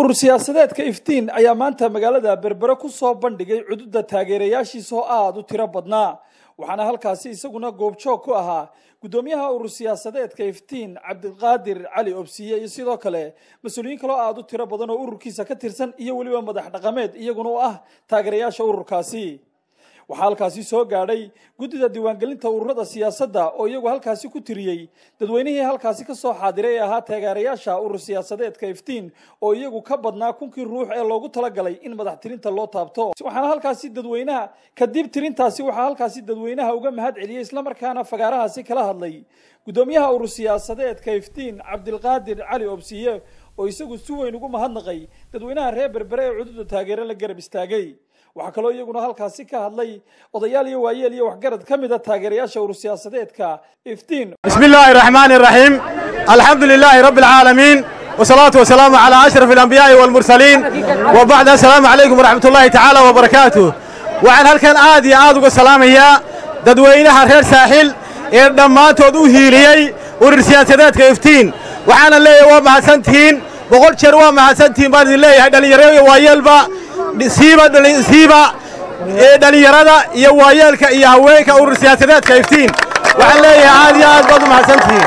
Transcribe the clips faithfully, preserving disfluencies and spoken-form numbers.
urur siyaasadeedka iftiin ayaa maanta magaalada Berbera ku soo bandhigay cududa taageerayaashiisa oo aad u tiro badnaa waxaana halkaasi isaguna goobjoog ku ahaa gudoomiyaha urur siyaasadeedka iftiin Cabdiqaadir Cali Obsiye iyo sidoo kale mas'uuliyiin kale oo aad u tiro badan oo ururkiisa ka tirsan iyo waliba madax dhaqameed iyaguna oo ah taageerayaasha ururkaasi waxa halkaasi soo gaadhay gudida diiwaangelinta ururada siyaasadda oo iyagu halkaasi ku tiriyay dadweynihii halkaasi ka soo xaadiray ahaa taageerayaasha urur siyaasadeedka iftiin oo iyagu ka badnaa kunkii ruux ee loogu talagalay in madax tirinta loo taabto waxaana halkaasi dadweynaha kadib tirintaasi waxa halkaasi dadweynaha uga mahad celiyay isla markaana fagaarahaasi kala hadlay gudoomiyaha urur siyaasadeedka iftiin Cabdiqaadir Cali Obsiye oo isagu si weyn ugu mahadnaqay dadweynaha reer Berbera ee cududa taageero la garab istaagay waxa kale oo iyaguna halkaasi ka hadlay odayaal iyo waayeel iyo waxgarad kamid ah taageerayaasha urur siyaasadeedka iftiin bismillaahir rahmaanir rahiim alxamdulillaahi rabbil caalamiin wasalaatu wasalaamu ala ashrafil anbiyaa'i wal mursaliin wa ba'da assalaamu alaykum waraxmatullaahi ta'ala wa barakaatuh waxaan halkan aad iyo aad uga salaamayaa dadweynaha reer saaxil ee dhamaantood u hiiliyay urur siyaasadeedka iftiin waxaana leeyahay waa mahadsantiin boqol jeer waa mahadsantiin baan idin leeyahay dhalinyaro iyo waayeelba siiba siiba ee dhalinyarada iyo waayeelka iyo haweenka urur siyaasadeedka iftiin waxaan leeyahay aad iyo aad baad u mahadsantiin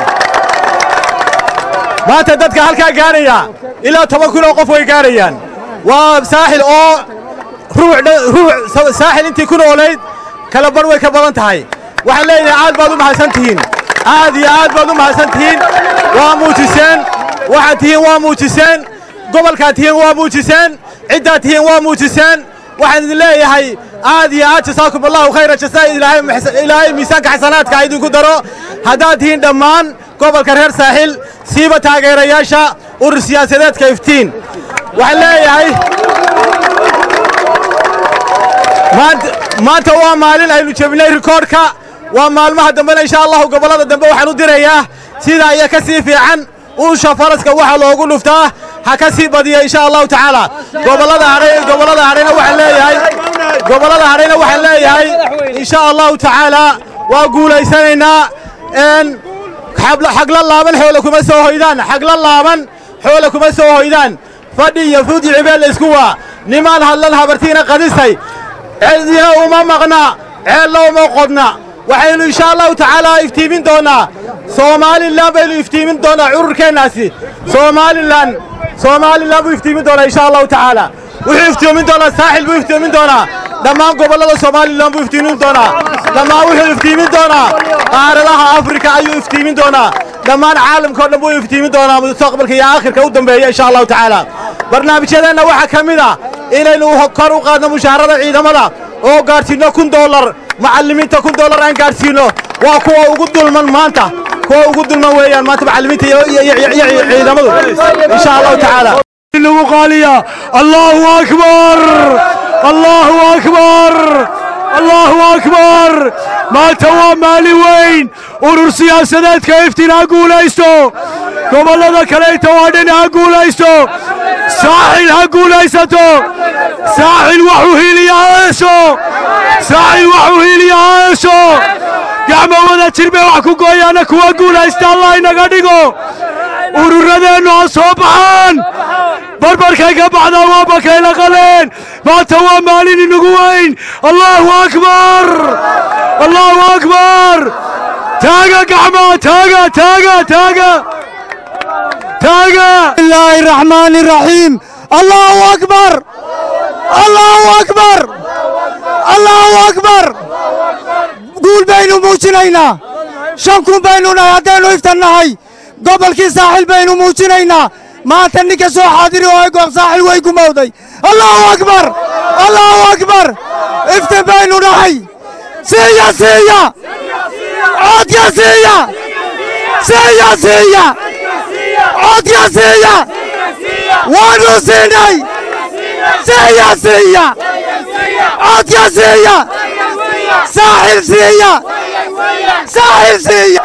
maanta dadka halkaa gaaraya ilaa toban kun oo qof way gaarayaan waa saaxil oo ruux ruux saaxil intii ku noolayd kala bar way ka badan tahay waxaan leeyahay aad baad u mahadsantiin aad iyo aad baad u mahadsantiin waa muujiseen waxaad tihiin waa muujiseen gobolkaad tihiin waa muujiseen ciddaad tihiin waa muujiseen waxaan idin leeyahay aad iyo aad jasaakum allahu khayra jasaa ilaahay miisaanka xasanaadka idinku daro haddaad tihiin dhammaan gobolka reer saaxil siiba taageerayaasha urur siyaasadeedka iftiin waxaan leeyahay maanta waa maalin aynu jebinay rikoodhka waa maalmaha dambena insha allahu gobollada dambe waxaan u dirayaa sidaa iyo ka sii fiican uusha faraska waxa loogu dhuftaa ha ka sii badiyo insha allahu tacaala gobollada hadhay gobollada hadhayna waxaan leeyahay gobollada hadhayna waxaan leeyahay insha allahu tacaala waa guulaysanaynaa een xagla laaban xoolo kuma soo hoydaan xagla laaban xoolo kuma soo hoydaan fadhi iyo fuudi cibeel isku waa nimaan hadlan habartiina qadisay ceelina uma maqna ceelna uma qodna waxaynu insha allahu tacaala iftiimin doonaa Somaliland baynu iftiimin doonaa ururkeenaasi Somaliland Somaliland buu iftiimin doonaa insha allahu tacaala wuxuu iftiimin doonaa saaxil buu iftiimin doonaa dhammaan gobollada Somaliland buu iftiimin doonaa dhammaan wuxuu iftiimin doonaa qaaradaha Afrika ayuu iftiimin doonaa dhammaan caalamka oo dhan buu iftiimin doonaa mustaqbalka iyo aakhirka u dambeeya insha allahu tacaala barnaamijyadeena waxa kamid ah inaynu kor u qaadno mushaharada ciidamada oo gaarsiino kun dollar macallimiinta kun dollar aan gaarsiino waa kuwa ugu dulman maanta kuwa ugu dulman weeyaan maanta macallimiinta iyo ciidamadu insha allahu tacaala inuu qaaliya allahu akbar allahu akbar allahu akbar maanta waa maalin weyn urur siyaasadeedka iftiin ha guulaysto gobollada kaleeta waa dhan ha guulaysto saaxil ha guulaysato saaxil waxuu hiiliyaa heesho saaxil waxuu hiiliyaa heesho gacmo wada jirbe wax ku gooyaana kuwa guulaysta allah inaga dhigo ururadeennu ha soo baxaan barbarkay ka baxdaan waa bakayla qaleen maanta waa maalin inagu weyn allahu akbar allahu akbar taaga gacma taaga taaga taaga taaga bismillaahi raxmaani raxiim allahu akbar allahu akbar allahu akbar guul baynu muujinaynaa shan kun baynu nahay haddaynu iftannahay gobolkii saaxil baynu muujinaynaa maanta ninka soo xaadiri oo goob saaxil way gumowday allahu akbar allahu akbar iftan baynu nahay siiya siiya codka siiya siiya siiya codka siiya waanu siinay siiya siiya codka siiya saaxil siiya saaxil siiya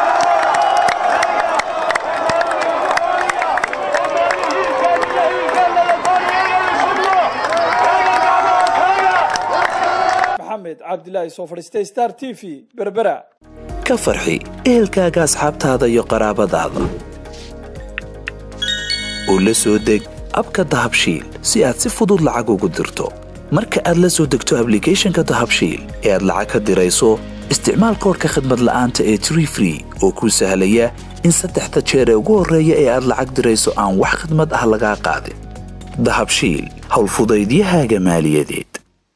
Cabdilaahi soo fadhiistay Star T V Berbera ka farxi ehelkaaga asxaabtaada iyo qaraabadaada oo la soo deg abka dahabshiil si aad si fudud lacag ugu dirto marka aad la soo degto applicationka dahabshiil ee aad lacag ka dirayso isticmaal koodhka khidmad la'aanta ee tree free oo kuu sahlaya in saddexda jeer ee ugu horreeya ee aad lacag dirayso aan wax khidmad ah lagaa qaadin dahabshiil howlfudaydiyahaaga maaliyadeed